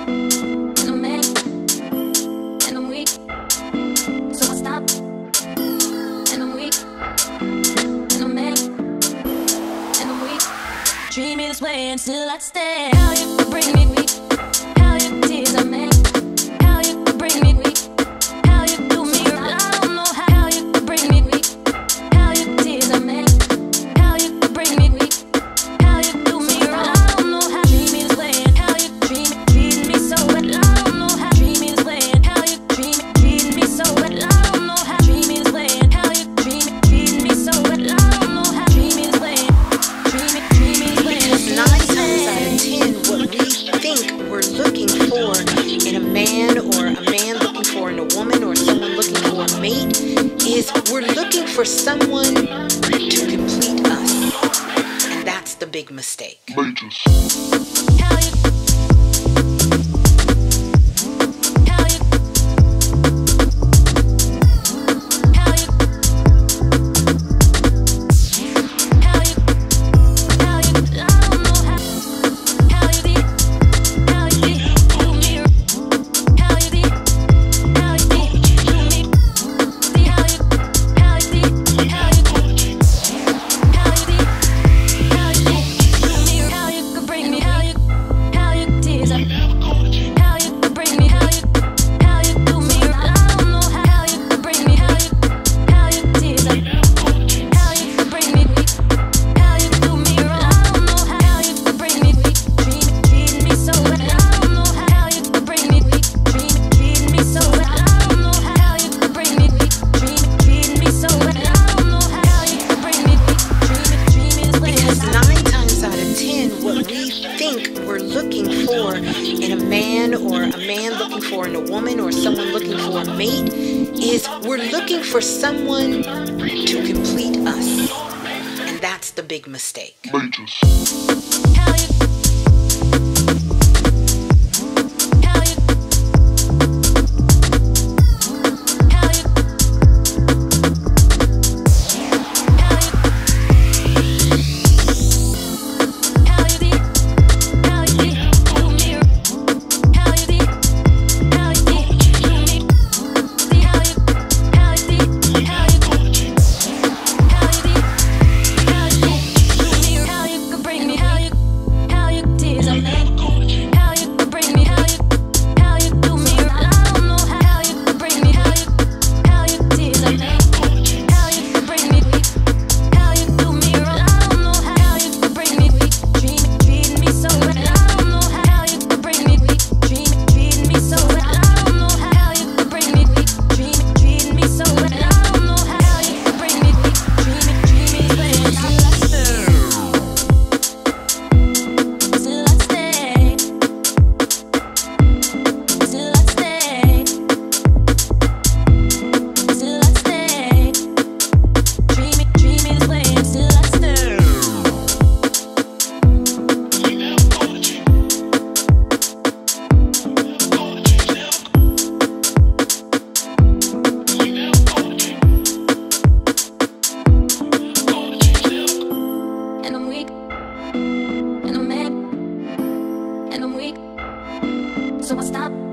and I'm mad, and I'm weak. So I stop, and I'm weak, and I'm mad, and I'm weak. Treat me this way until I stay. How you could bring me weak? How you tears are mad? How you could bring me weak? How you do me right? I don't know how you could bring me weak. How you tears are mad? How you could bring me weak? How you do me right? I don't know how. Treat me this way and how you treat me so wet. I don't know how. Treat me this way and how you treat me so wet. I don't know how. Treat me this way and how you treat me so wet. I don't know how. Treat me this way. Treat me this way. Because 9 times out of 10, what we think we're looking for in a man, or a man looking for in a woman, or someone looking for a mate, is we're looking for someone to complete us. And that's the big mistake. How you for someone to complete us, and that's the big mistake. So I stop.